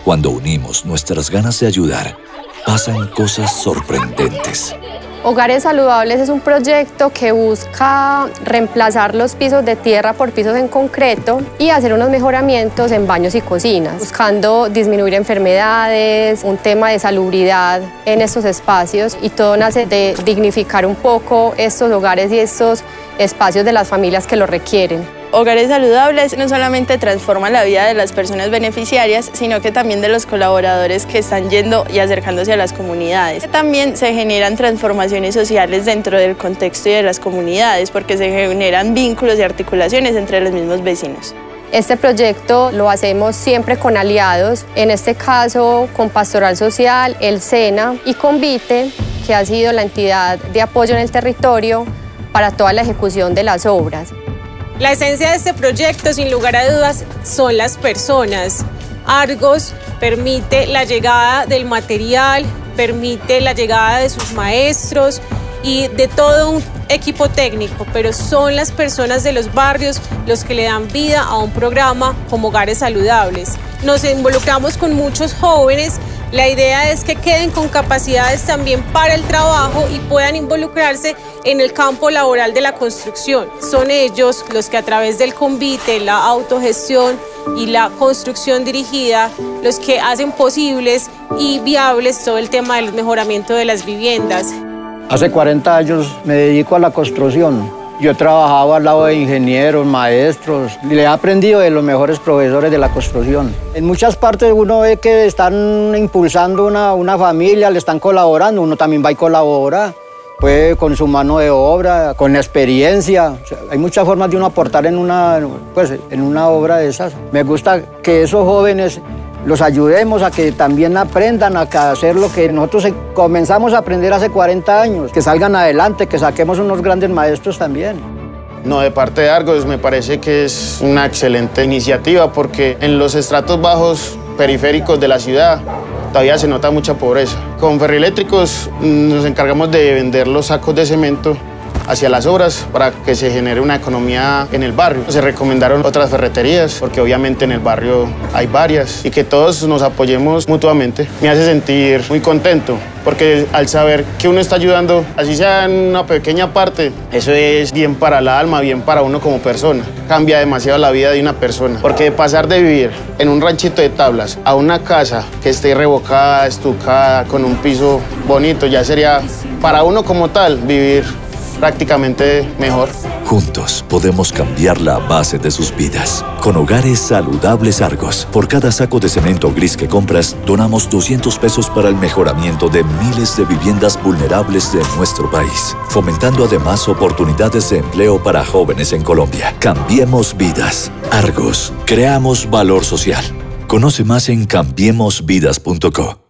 Cuando unimos nuestras ganas de ayudar, pasan cosas sorprendentes. Hogares Saludables es un proyecto que busca reemplazar los pisos de tierra por pisos en concreto y hacer unos mejoramientos en baños y cocinas, buscando disminuir enfermedades, un tema de salubridad en estos espacios, y todo nace de dignificar un poco estos hogares y estos espacios de las familias que lo requieren. Hogares Saludables no solamente transforma la vida de las personas beneficiarias, sino que también de los colaboradores que están yendo y acercándose a las comunidades. También se generan transformaciones sociales dentro del contexto y de las comunidades, porque se generan vínculos y articulaciones entre los mismos vecinos. Este proyecto lo hacemos siempre con aliados, en este caso con Pastoral Social, el SENA y Convite, que ha sido la entidad de apoyo en el territorio para toda la ejecución de las obras. La esencia de este proyecto, sin lugar a dudas, son las personas. Argos permite la llegada del material, permite la llegada de sus maestros y de todo un equipo técnico, pero son las personas de los barrios los que le dan vida a un programa como Hogares Saludables. Nos involucramos con muchos jóvenes. La idea es que queden con capacidades también para el trabajo y puedan involucrarse en el campo laboral de la construcción. Son ellos los que a través del convite, la autogestión y la construcción dirigida, los que hacen posibles y viables todo el tema del mejoramiento de las viviendas. Hace 40 años me dedico a la construcción. Yo he trabajado al lado de ingenieros, maestros, y le he aprendido de los mejores profesores de la construcción. En muchas partes uno ve que están impulsando una familia, le están colaborando, uno también va y colabora, puede con su mano de obra, con experiencia. O sea, hay muchas formas de uno aportar en una obra de esas. Me gusta que esos jóvenes los ayudemos a que también aprendan a hacer lo que nosotros comenzamos a aprender hace 40 años, que salgan adelante, que saquemos unos grandes maestros también. No, de parte de Argos me parece que es una excelente iniciativa porque en los estratos bajos periféricos de la ciudad todavía se nota mucha pobreza. Con Ferroeléctricos nos encargamos de vender los sacos de cemento hacia las obras para que se genere una economía en el barrio. Se recomendaron otras ferreterías porque obviamente en el barrio hay varias y que todos nos apoyemos mutuamente. Me hace sentir muy contento porque al saber que uno está ayudando, así sea en una pequeña parte, eso es bien para el alma, bien para uno como persona. Cambia demasiado la vida de una persona porque de pasar de vivir en un ranchito de tablas a una casa que esté revocada, estucada, con un piso bonito, ya sería para uno como tal vivir prácticamente mejor. Juntos podemos cambiar la base de sus vidas. Con Hogares Saludables Argos, por cada saco de cemento gris que compras, donamos 200 pesos para el mejoramiento de miles de viviendas vulnerables de nuestro país, fomentando además oportunidades de empleo para jóvenes en Colombia. Cambiemos vidas. Argos, creamos valor social. Conoce más en cambiemosvidas.co.